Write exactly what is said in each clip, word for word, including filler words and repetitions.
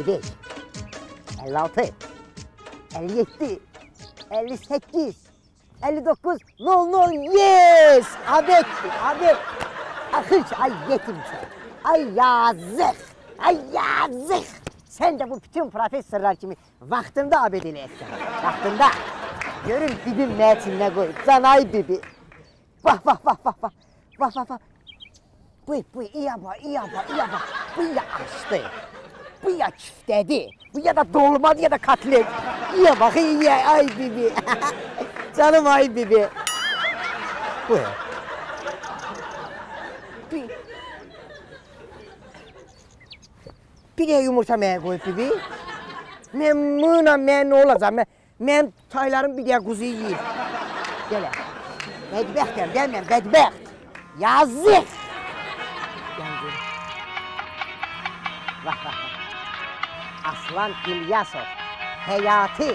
əlli beş, əlli altı, əlli yeddi, əlli səkkiz, əlli doqquz, nol nol, yes! Abetdir, abet. Axır ki, ay yetimsən, ay yazıq, ay yazıq. Sən də bu bütün professorlar kimi vaxtında abed eləyəsən, vaxtında. Görün bibim nə üçün nə qoyub, canay bibi. Bax, bax, bax, bax, bax, bax, bax, bax. Bu, bu, iya bax, iya bax, iya bax. Bu ya açdı, bu ya küftədi, bu ya da dolmadı ya da katlet. İya bax, iya, ay bibi. Canım ay bibi. Bu ya. Bir, bir de yumurta mənə qoyub bibi. Mən bununla mən nə olacaq? Mən, mən taylarım bir de quzuyu yiyir. Gələ. Bədbəxtəm, gəlməyəm, bədbəxt. Yazıq. Gəl, Vah, vah, vah. Aslan İlyasov. Həyati.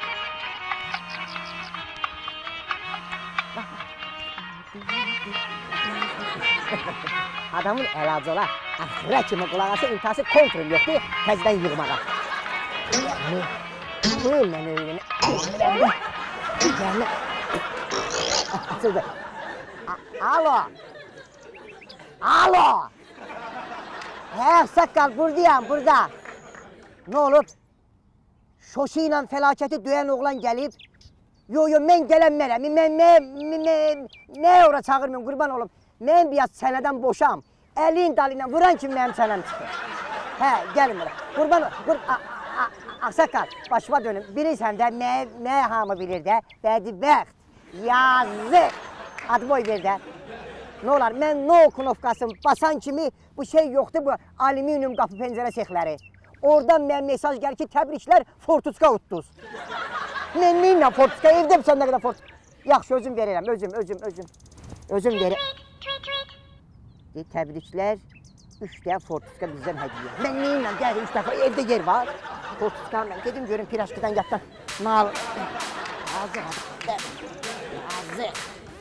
Adamın əlacı olar. Axıra kimi qulaq asa intihası kontrol yoxdur, təzdən yığmağa. Yəni, bu mən öyrənə, öyrənə, öyrənə. Açıldı. Alo. Alo. Hə, saqqal, buradayam, burada. Nə olub? Şoşu ilə fəlakəti döyən oğlan gəlib. Yo, yo, mən gələnmərəm. Mən, mən, mən, nə ora çağırmayım, qurban olum. Mən biraz çənədən boşam. Əlin dalıyla vuran kimi mənim çənəm çıxır. Hə, gəlin bura. Qurban ol, Ağsaqqal, başıma dönüm. Bilirsən də, nə hamı bilir də, bədbəxt, yazıq. Adı boy ver də. Nə olar, mən no knopkasını basan kimi bu şey yoxdur, bu alüminium qapı pəncərə sexləri. Oradan mən mesaj gəlir ki, təbriklər, fortuska utduz. Mən neyinlə fortuska, evdə sən nə qədər fortuska? Yaxşı, özüm verirəm, özüm, özüm, özüm. Özüm verirəm. Təbriklər, üç də fortuska bizdən hədiyyə. Mən neyinlə gəlir, üç dəfə evdə yer var. Fortuska, mən gedim görüm piraşkidən yatdan. Mal. Yazıq, yazıq.